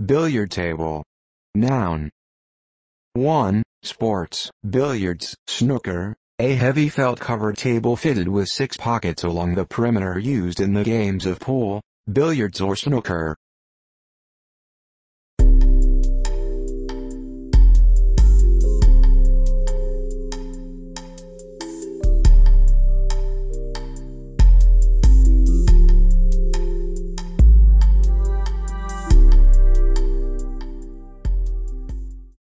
Billiard table. Noun. 1. Sports. Billiards, snooker, a heavy felt-covered table fitted with 6 pockets along the perimeter used in the games of pool, billiards or snooker.